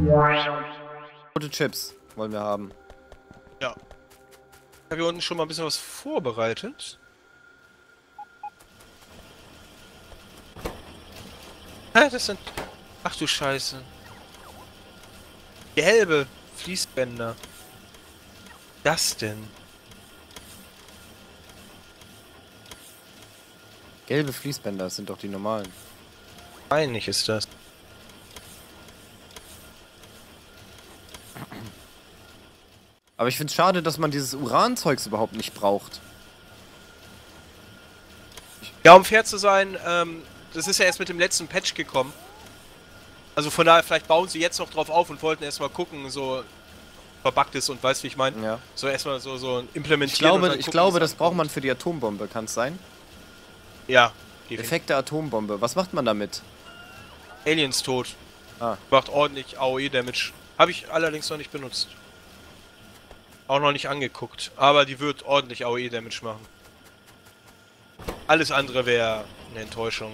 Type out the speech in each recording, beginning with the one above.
Rote Chips wollen wir haben. Ja. Ich habe hier unten schon mal ein bisschen was vorbereitet. Hä, das sind... Ach du Scheiße. Gelbe Fließbänder. Das denn? Gelbe Fließbänder, das sind doch die normalen. Peinlich ist das. Aber ich finde es schade, dass man dieses Uranzeugs überhaupt nicht braucht. Ja, um fair zu sein, das ist ja erst mit dem letzten Patch gekommen. Also von daher, vielleicht bauen sie jetzt noch drauf auf und wollten erstmal gucken, so verbuggt ist und weißt, wie ich meine. Ja. So erstmal so implementieren. Ich glaube, das braucht man für die Atombombe, kann es sein? Ja. Effekt der Atombombe. Was macht man damit? Aliens tot. Ah. Macht ordentlich AOE-Damage. Habe ich allerdings noch nicht benutzt. Auch noch nicht angeguckt. Aber die wird ordentlich AOE-Damage machen. Alles andere wäre eine Enttäuschung.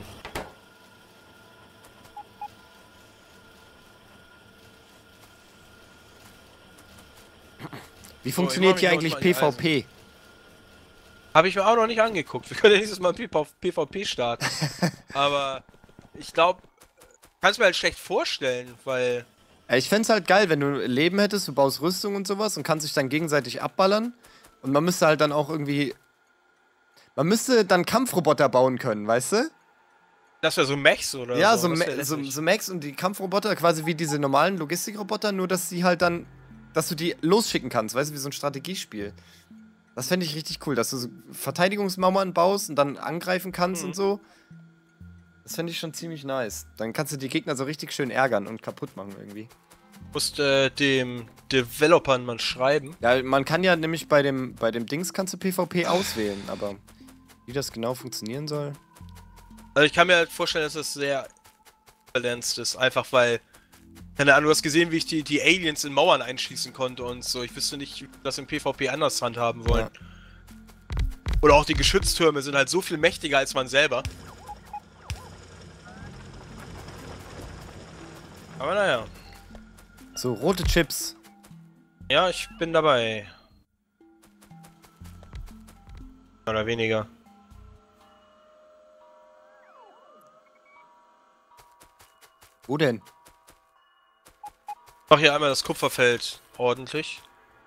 Wie funktioniert hier eigentlich PvP? Habe ich mir auch noch nicht angeguckt. Wir können ja nächstes Mal PvP starten. Aber ich glaube, kannst mir halt schlecht vorstellen, weil... Ich fände es halt geil, wenn du Leben hättest, du baust Rüstung und sowas und kannst dich dann gegenseitig abballern. Und man müsste halt dann auch irgendwie... Man müsste dann Kampfroboter bauen können, weißt du? Das wäre so Mechs oder ja, so. So Mechs und die Kampfroboter, quasi wie diese normalen Logistikroboter, nur dass sie halt dann... Dass du die losschicken kannst, weißt du, wie so ein Strategiespiel. Das fände ich richtig cool, dass du so Verteidigungsmauern baust und dann angreifen kannst und so. Das fände ich schon ziemlich nice. Dann kannst du die Gegner so richtig schön ärgern und kaputt machen irgendwie. Du musst dem Developern mal schreiben. Ja, man kann ja nämlich bei dem Dings kannst du PvP auswählen, aber wie das genau funktionieren soll. Also ich kann mir halt vorstellen, dass das sehr balanced ist, einfach weil, keine Ahnung, du hast gesehen, wie ich die Aliens in Mauern einschließen konnte und so. Ich wüsste nicht, wie wir das im PvP anders handhaben wollen. Ja. Oder auch die Geschütztürme sind halt so viel mächtiger als man selber. Aber naja. So, rote Chips. Ja, ich bin dabei. Mehr oder weniger. Wo denn? Ich mach hier einmal das Kupferfeld ordentlich.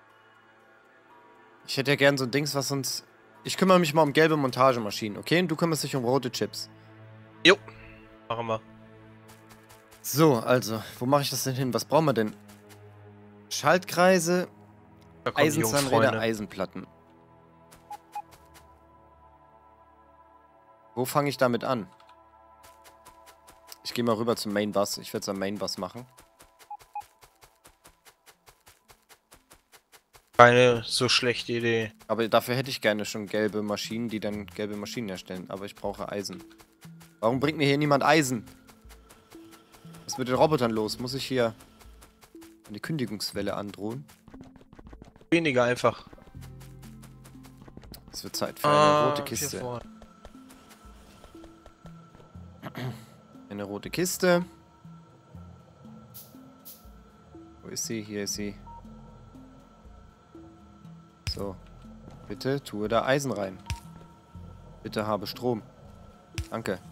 Ich hätte ja gern so ein Dings, was uns... Ich kümmere mich mal um gelbe Montagemaschinen, okay? Und du kümmerst dich um rote Chips. Jo. Machen wir. So, also, wo mache ich das denn hin? Was brauchen wir denn? Schaltkreise, Eisenzahnräder, Eisenplatten. Wo fange ich damit an? Ich gehe mal rüber zum Main Bus. Ich werde es am Main Bus machen. Keine so schlechte Idee. Aber dafür hätte ich gerne schon gelbe Maschinen, die dann gelbe Maschinen herstellen. Aber ich brauche Eisen. Warum bringt mir hier niemand Eisen? Was ist mit den Robotern los? Muss ich hier eine Kündigungswelle androhen? Weniger einfach. Es wird Zeit für eine rote Kiste. Eine rote Kiste. Wo ist sie? Hier ist sie. So. Bitte tue da Eisen rein. Bitte habe Strom. Danke.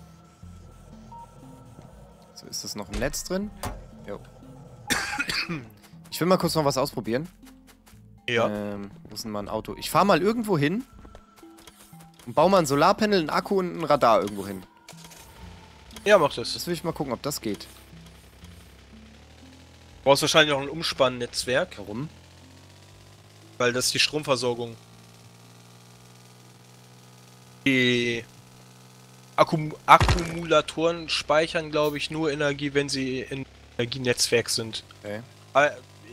So, ist das noch ein Netz drin? Jo. Ich will mal kurz noch was ausprobieren. Ja. Wo ist denn mal ein Auto? Ich fahre mal irgendwo hin und baue mal ein Solarpanel, einen Akku und ein Radar irgendwo hin. Ja, mach das. Das will ich mal gucken, ob das geht. Du brauchst wahrscheinlich noch ein Umspannnetzwerk. Warum? Weil das ist die Stromversorgung. Die Akkumulatoren speichern, glaube ich, nur Energie, wenn sie in Energienetzwerk sind. Okay. Aber,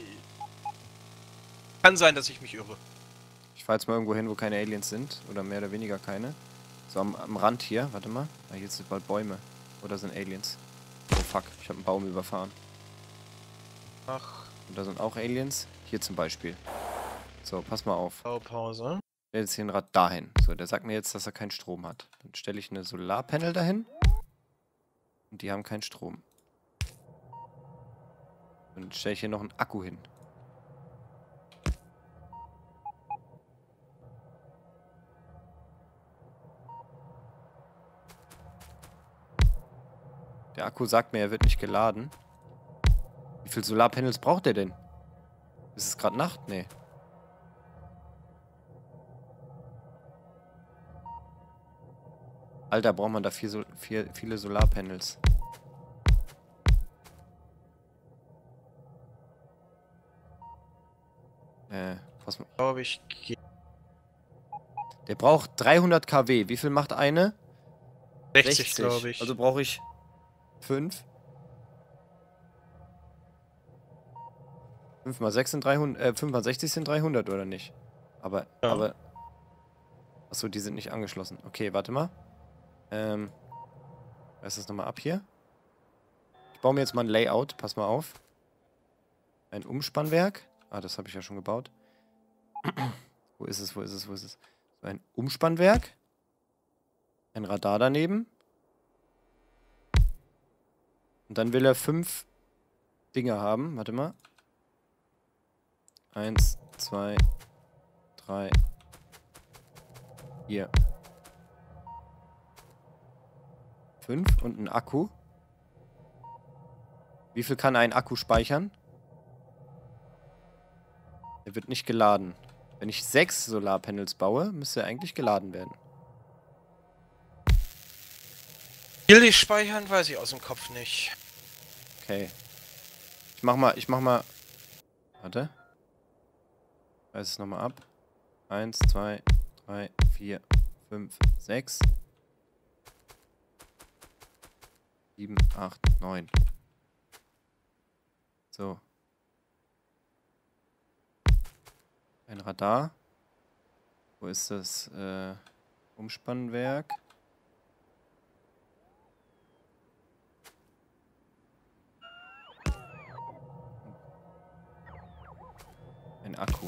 kann sein, dass ich mich irre. Ich fahre jetzt mal irgendwo hin, wo keine Aliens sind. Oder mehr oder weniger keine. So am Rand hier. Warte mal. Ah, hier sind bald Bäume. Oder sind Aliens. Oh fuck, ich habe einen Baum überfahren. Ach. Und da sind auch Aliens. Hier zum Beispiel. So, pass mal auf. Pause. Ich stelle jetzt hier ein Rad dahin. So, der sagt mir jetzt, dass er keinen Strom hat. Dann stelle ich eine Solarpanel dahin. Und die haben keinen Strom. Dann stelle ich hier noch einen Akku hin. Der Akku sagt mir, er wird nicht geladen. Wie viel Solarpanels braucht er denn? Ist es gerade Nacht? Nee. Alter, braucht man da viele Solarpanels. Was man... Glaube ich. Der braucht 300 kW. Wie viel macht eine? 60, glaube ich. Also brauche ich 5. 5 mal 6 sind 300, 5 mal 60 sind 300, oder nicht? Ja. Aber... Achso, die sind nicht angeschlossen. Okay, warte mal. Reiß das nochmal ab hier. Ich baue mir jetzt mal ein Layout. Pass mal auf. Ein Umspannwerk. Ah, das habe ich ja schon gebaut. Wo ist es? Wo ist es? Wo ist es? So ein Umspannwerk. Ein Radar daneben. Und dann will er 5 Dinger haben. Warte mal. 1, 2, 3, 4, 5 und ein Akku. Wie viel kann ein Akku speichern? Er wird nicht geladen. Wenn ich 6 Solarpanels baue, müsste er eigentlich geladen werden. Will ich speichern? Weiß ich aus dem Kopf nicht. Okay. Ich mach mal. Warte. Reiß es nochmal ab. 1, 2, 3, 4, 5, 6. 7, 8, 9. So. Ein Radar. Wo ist das Umspannwerk? Ein Akku.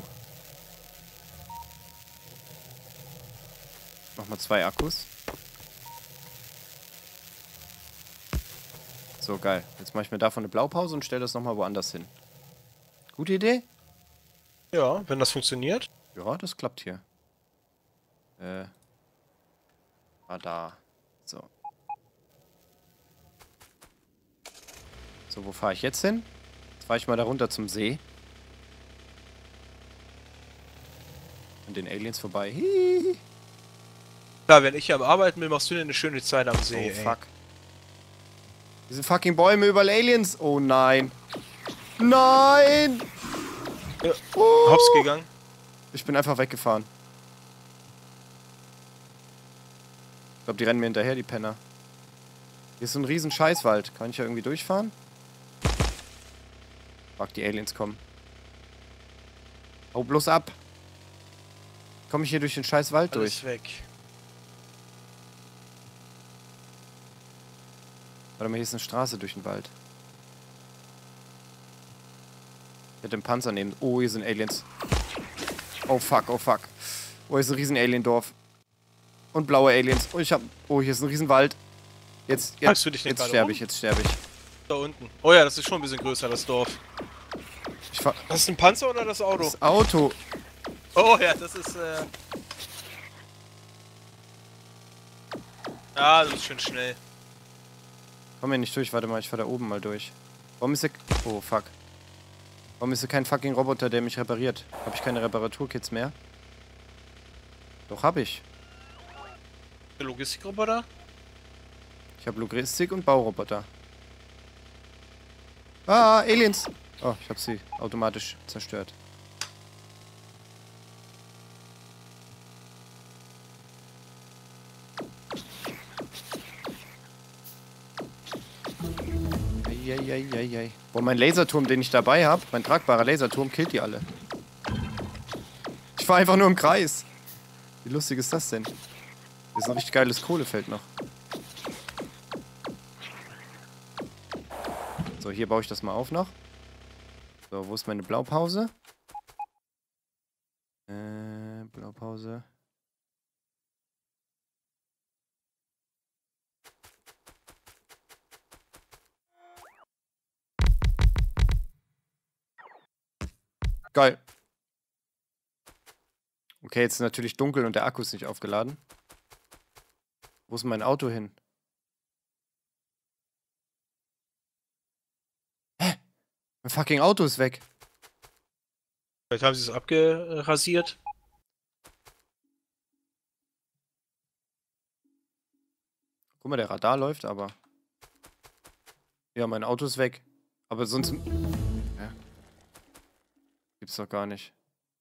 Nochmal 2 Akkus. So, geil. Jetzt mache ich mir davon eine Blaupause und stelle das nochmal woanders hin. Gute Idee? Ja, wenn das funktioniert. Ja, das klappt hier. Radar. So. So, wo fahre ich jetzt hin? Jetzt fahre ich mal da runter zum See. An den Aliens vorbei. Hihihi. Klar, wenn ich hier am Arbeiten bin, machst du dir eine schöne Zeit am See. Oh, fuck. Diese fucking Bäume überall Aliens. Oh nein. Nein! Ja, hops gegangen. Ich bin einfach weggefahren. Ich glaube, die rennen mir hinterher, die Penner. Hier ist so ein riesen Scheißwald. Kann ich ja irgendwie durchfahren? Fuck, die Aliens kommen. Hau bloß ab. Komme ich hier durch den Scheißwald durch? Alles weg. Warte mal, hier ist eine Straße durch den Wald. Ich hätte einen Panzer nehmen. Oh, hier sind Aliens. Oh fuck, oh fuck. Oh, hier ist ein riesen Alien-Dorf. Und blaue Aliens. Oh, oh, hier ist ein riesen Wald. Jetzt du dich nicht sterbe ich, jetzt sterbe ich. Da unten. Oh ja, das ist schon ein bisschen größer, das Dorf. Das ist ein Panzer oder das Auto? Das Auto. Oh ja, das ist Ja, das ist schön schnell. Komm hier nicht durch, warte mal, ich fahr da oben mal durch. Warum ist der... Oh, fuck. Warum ist hier kein fucking Roboter, der mich repariert? Habe ich keine Reparaturkits mehr? Doch, hab ich. Der Logistikroboter? Ich habe Logistik- und Bauroboter. Ah, Aliens! Oh, ich habe sie automatisch zerstört. Eieieiei. Boah, mein Laserturm, den ich dabei habe, mein tragbarer Laserturm, killt die alle. Ich fahre einfach nur im Kreis. Wie lustig ist das denn? Hier ist ein richtig geiles Kohlefeld noch. So, hier baue ich das mal auf noch. So, wo ist meine Blaupause? Blaupause. Geil. Okay, jetzt ist natürlich dunkel und der Akku ist nicht aufgeladen. Wo ist mein Auto hin? Hä? Mein fucking Auto ist weg. Vielleicht haben sie es abgerasiert. Guck mal, der Radar läuft, aber... Ja, mein Auto ist weg. Aber sonst... Ja. Gibt's doch gar nicht.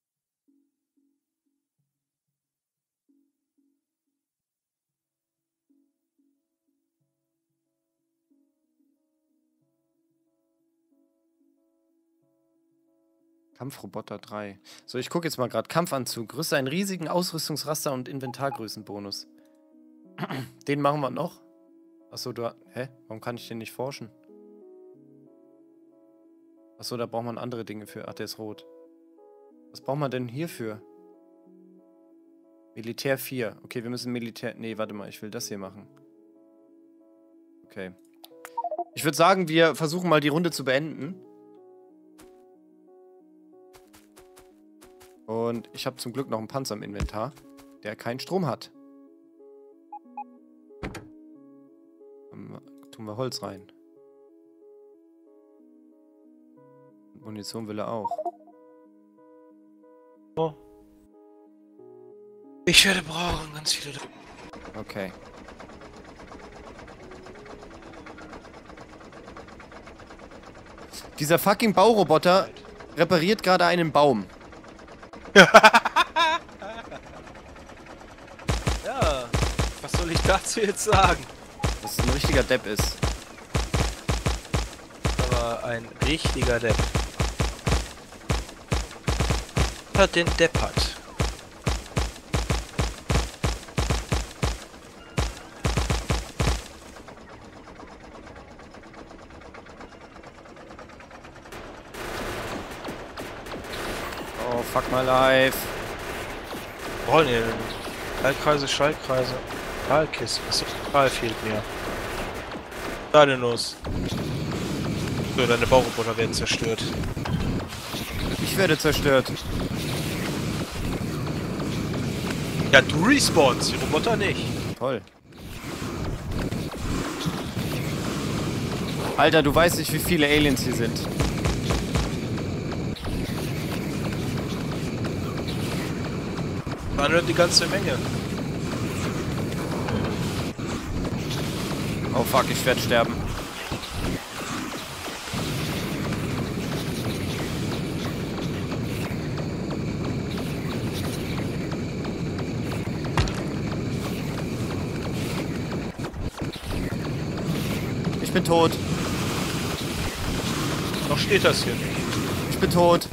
Kampfroboter 3. So, ich gucke jetzt mal gerade. Kampfanzug. Rüste einen riesigen Ausrüstungsraster und Inventargrößenbonus. Den machen wir noch. Achso, du... Hä? Warum kann ich den nicht forschen? Achso, da braucht man andere Dinge für. Ach, der ist rot. Was braucht man denn hierfür? Militär 4. Okay, wir müssen Militär... Nee, warte mal, ich will das hier machen. Okay. Ich würde sagen, wir versuchen mal die Runde zu beenden. Und ich habe zum Glück noch einen Panzer im Inventar, der keinen Strom hat. Dann tun wir Holz rein. Und Munition will er auch. Oh. Ich werde brauchen ganz viele... Okay. Dieser fucking Bauroboter repariert gerade einen Baum. Ja, was soll ich dazu jetzt sagen? Dass es ein richtiger Depp ist. Aber ein richtiger Depp. Hat den Depp hat. Oh, fuck my life. Wollen ihr denn? Schaltkreise, Schaltkreise. Stahlkiste. Was ist Stahl fehlt mir? Stahllos. So, deine Bauroboter werden zerstört. Ich werde zerstört. Ja, du respawnst, die Roboter nicht. Toll. Alter, du weißt nicht, wie viele Aliens hier sind. Man hört die ganze Menge. Oh fuck, ich werde sterben. Ich bin tot. Noch steht das hier nicht. Ich bin tot.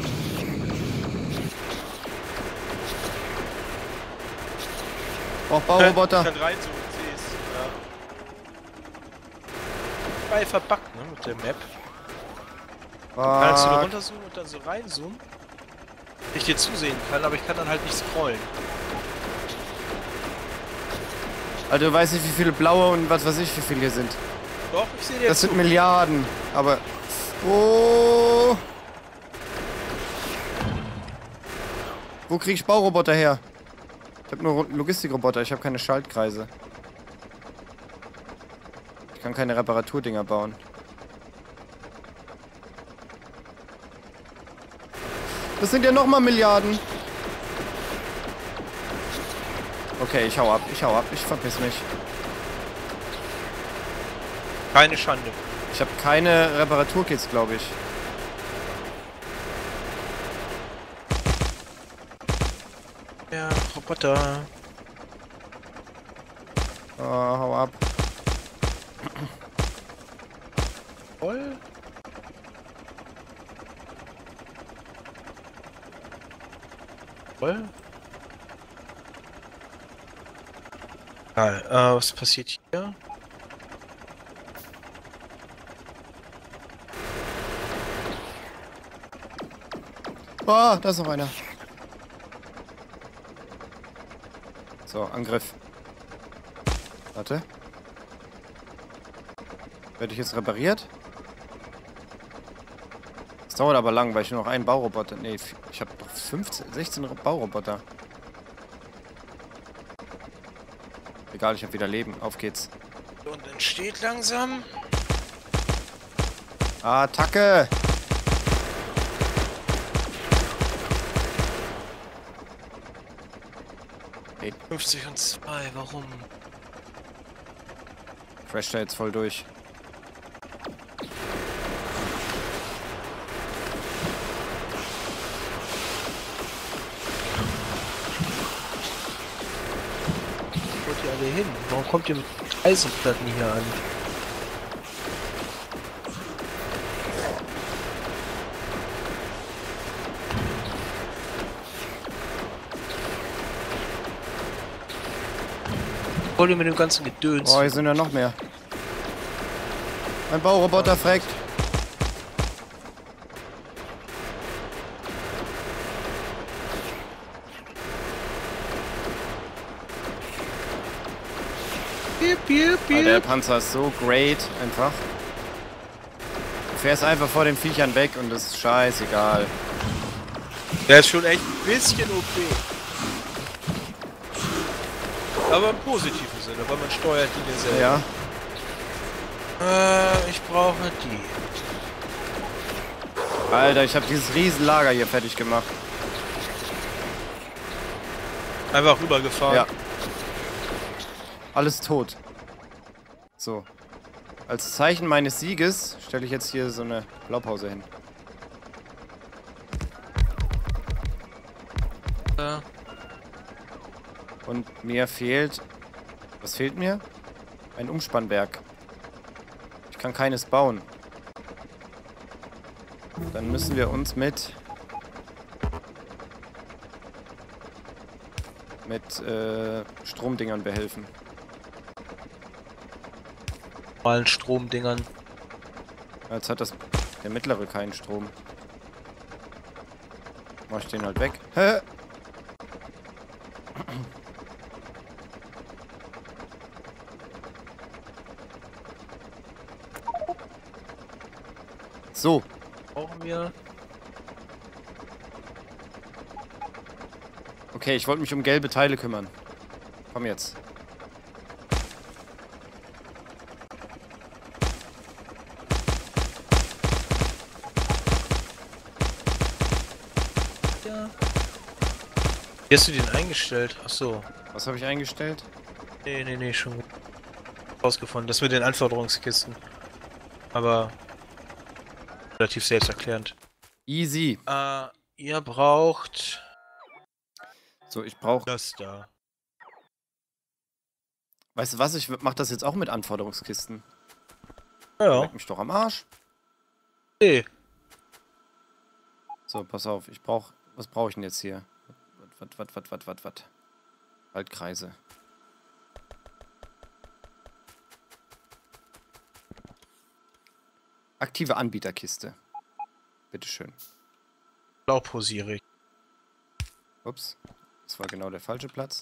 Oh, Bauroboter. Ich kann rein, so wie es. Ja. Bei verbuggt, ne, mit der Map. Kannst du da runterzoomen und dann so reinzoomen? Ich dir zusehen kann, aber ich kann dann halt nicht scrollen. Also du weißt nicht, wie viele blaue und was weiß ich, wie viele hier sind. Doch, ich sehe dir Das zu. sind Milliarden, aber... Oh! Wo krieg ich Bauroboter her? Ich habe nur Logistikroboter, ich habe keine Schaltkreise. Ich kann keine Reparaturdinger bauen. Das sind ja nochmal Milliarden. Okay, ich hau ab, ich verpiss mich. Keine Schande. Ich habe keine Reparaturkits, glaube ich. Ja, Roboter. Oh, hau ab. Voll. Voll. Geil. Was passiert hier? Oh, da ist noch einer. So, Angriff. Warte. Werde ich jetzt repariert? dauert aber lang, weil ich nur noch einen Bauroboter... Nee, ich habe doch 16 Bauroboter. Egal, ich habe wieder Leben. Auf geht's. Und entsteht langsam. Attacke! 50 und 2, warum? Crasht da jetzt voll durch. Wo kommt ihr alle hin? Warum kommt ihr mit Eisenplatten hier an? Wollt ihr mit dem ganzen Gedöns? Oh, hier sind ja noch mehr. Mein Bauroboter fragt. Piep, piep, piep. Der Panzer ist so great, einfach. Du fährst einfach vor den Viechern weg und das ist scheißegal. Der ist schon echt ein bisschen OP. Aber im positiven Sinne, weil man steuert die ja selber. Ja. Ich brauche die. Alter, ich habe dieses Riesenlager hier fertig gemacht. Einfach rübergefahren. Ja. Alles tot. So. Als Zeichen meines Sieges stelle ich jetzt hier so eine Blaupause hin. Ja. Und mir fehlt... Was fehlt mir? Ein Umspannwerk. Ich kann keines bauen. Dann müssen wir uns mit Stromdingern behelfen. Normalen Stromdingern. Jetzt hat der mittlere keinen Strom. Mach ich den halt weg. Hä? So. Brauchen wir. Okay, ich wollte mich um gelbe Teile kümmern. Komm jetzt. Ja. Wie hast du den eingestellt? Ach so. Was habe ich eingestellt? Nee, schon rausgefunden. Das mit den Anforderungskisten. Aber relativ selbsterklärend. Easy. Ihr braucht So, ich brauche... das da. Weißt du was? Ich mach das jetzt auch mit Anforderungskisten. Ja. Leck mich doch am Arsch. Nee. So, pass auf. Ich brauche... Was brauche ich denn jetzt hier? Was? Waldkreise. Aktive Anbieterkiste. Bitteschön. Blau posiere ich. Ups. Das war genau der falsche Platz.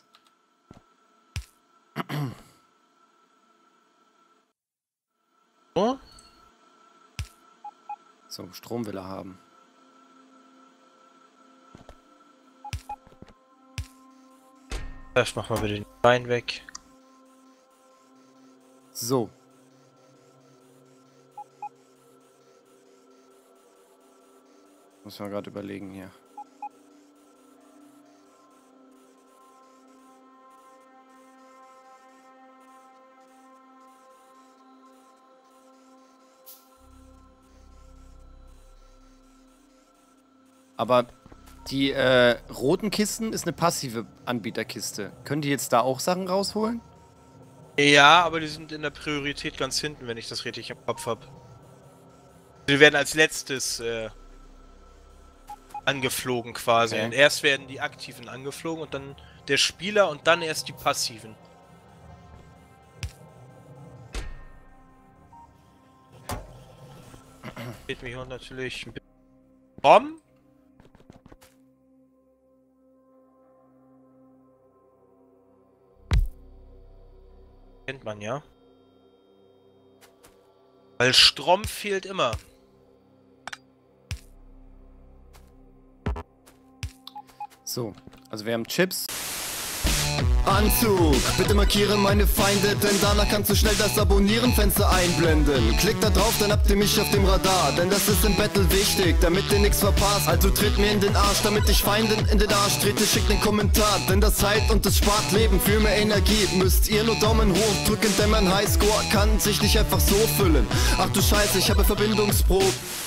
Oh? So, Strom will er haben. Das mach mal bitte den Bein weg. So. Muss man gerade überlegen hier. Aber die roten Kisten ist eine passive Anbieterkiste. Können die jetzt da auch Sachen rausholen? Ja, aber die sind in der Priorität ganz hinten, wenn ich das richtig im Kopf habe. Die werden als letztes angeflogen quasi. Okay. Und erst werden die aktiven angeflogen und dann der Spieler und dann erst die passiven. Geht mir hier natürlich ein bisschen rum. Kennt man ja. Weil Strom fehlt immer. So, also wir haben Chips. Anzug, bitte markiere meine Feinde, denn danach kannst du schnell das Abonnieren-Fenster einblenden. Klick da drauf, dann habt ihr mich auf dem Radar, denn das ist im Battle wichtig, damit ihr nichts verpasst. Also tritt mir in den Arsch, damit ich Feinden in den Arsch trete, schickt den Kommentar, denn das heilt und es spart Leben. Für mehr Energie müsst ihr nur Daumen hoch drücken, denn mein Highscore kann sich nicht einfach so füllen. Ach du Scheiße, ich habe Verbindungsprobe.